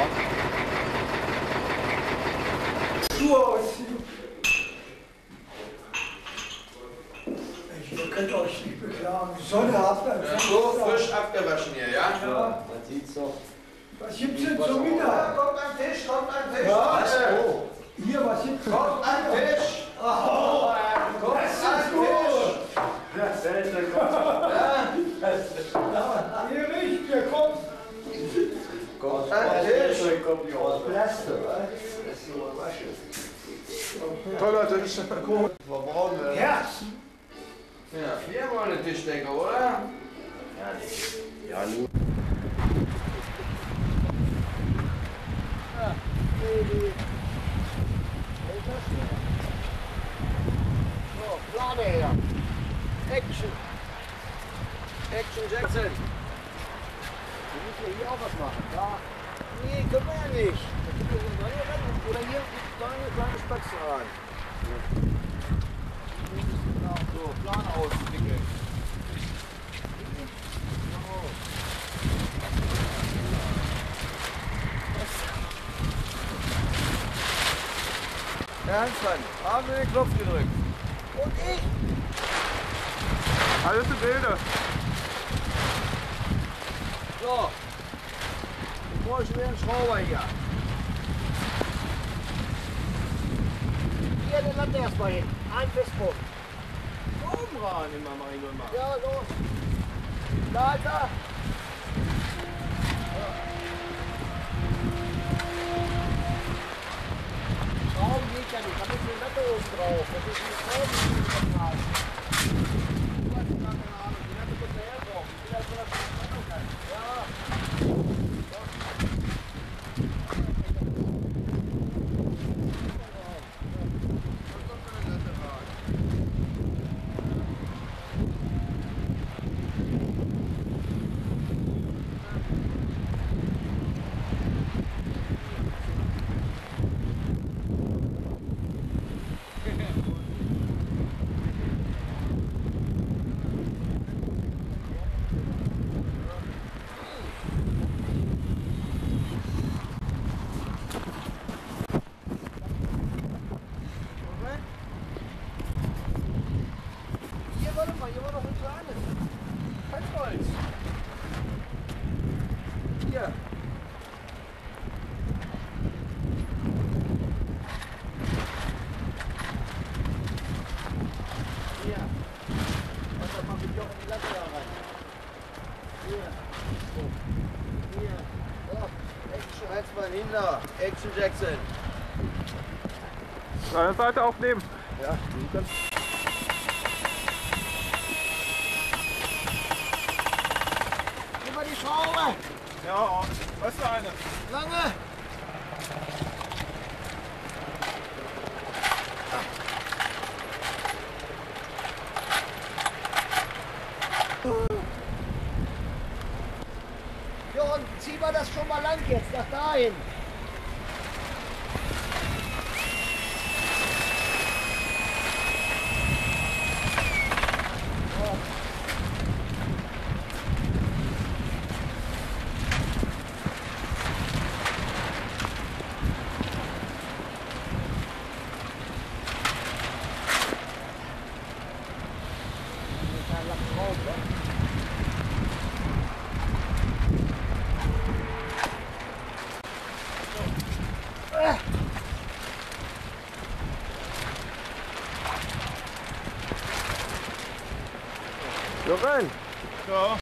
Schuhe ausziehen. Ihr könnt euch nicht beklagen. Sonne hat man. So frisch abgewaschen hier, ja? Ja. Man sieht's doch. Was gibt's denn zum Mittag? Kommt an den Tisch, kommt an den Tisch. Ja, Leute. Hier, was gibt's denn? Kommt an den Tisch. Oh, Kommt das an ist den Tisch. gut. Das Beste kommt. Ja, hier riecht, wer kommt. Kommt an den Tisch. Kommt die aus Plastik, was? Das ist nur Wasche. Toller Tisch. Verbrauchen wir. Herz. Ja, wir wollen eine Tischdecke, oder? Ja, nur. So, Plane her. Action. Action Jackson. Wir müssen ja hier auch was machen. Ja. Nee, können wir ja nicht. Da können wir hier rennen. Oder hier eine kleine Spatze rein. So, Plan auswickeln. Herr Hansmann, haben wir den Knopf gedrückt? Und ich? Alles im Bilde. So. Ich brauche schon wieder einen Schrauber hier. Hier, den Land erstmal hin. Ein Festpunkt. Oben ran, immer Marino immer. Ja, los. Leiter. Schrauben geht ja nicht. Da müssen wir Latte oben drauf. Das ist eine Schrauben, die wir vertragen. Du hast gar keine Ahnung. Die Latte muss daherkommen. Ich will das von der Verantwortung sein. Ja. Hier, warte mal, hier war noch ein kleines. Kein Holz. Hier. Hier. Und dann mache ich auch in die Latte da rein. Hier. So. Hier. So. Action Hansmann hinter. Action Jackson. Eine Seite aufnehmen. Ja, du kannst. Gib mal die Schraube! Ja, was für eine? Lange! Jochen, zieh mal das schon mal lang jetzt, nach dahin. Jochen. Ja.